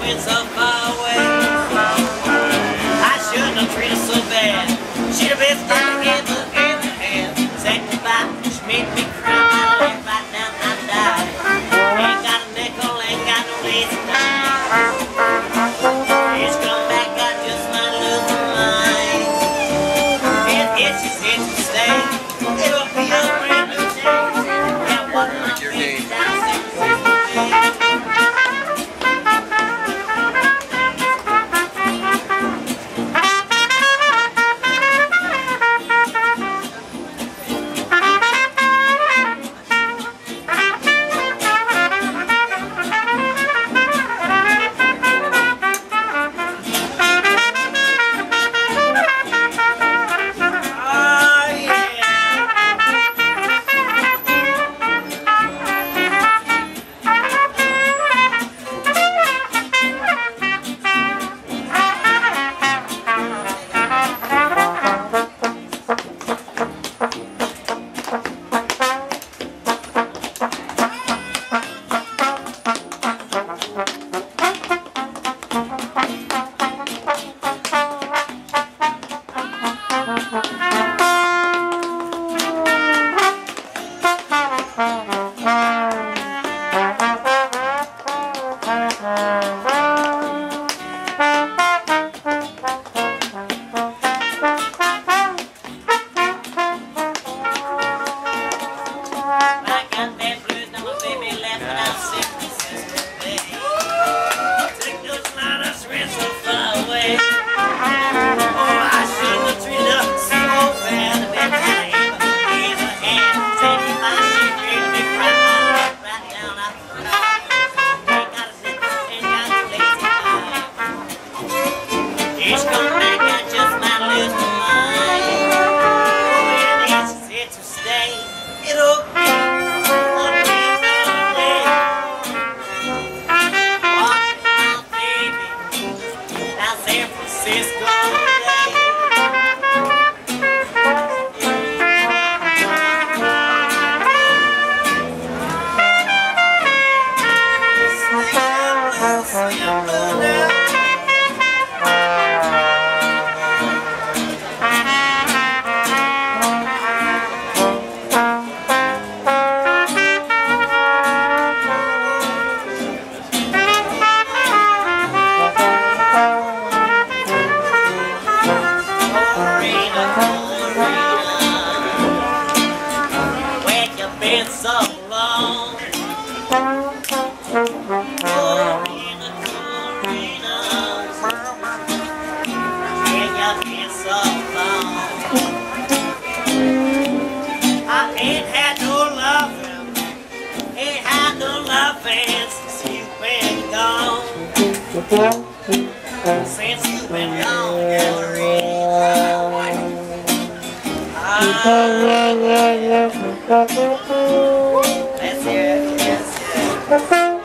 went so far away. I shouldn't have treated her so bad. She'd have been standing in the hand. Said goodbye, she made me cry. I laid right down, I died. Ain't got a nickel, ain't got no lazy dime. She's come back, I just might lose my mind. It itches, itches, stay. It'll be a brand new day. Yeah, what my face down, so long. Corina, Corina, yeah, you've been so long. I ain't had no loving, ain't had no loving since you've been gone. Since you've been gone, Corina. Let's hear it, yes, yes.